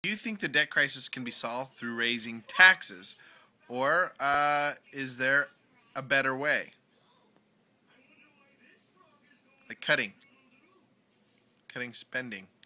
Do you think the debt crisis can be solved through raising taxes, or is there a better way, like cutting spending?